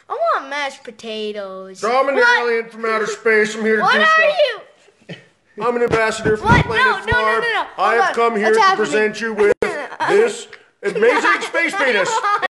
I want mashed potatoes. So I'm an alien from outer space. I'm here to What do are stuff. you? I'm an ambassador from What? the planet No. Flarb. Hold I have on. come here What's to happening? present you with this amazing space penis.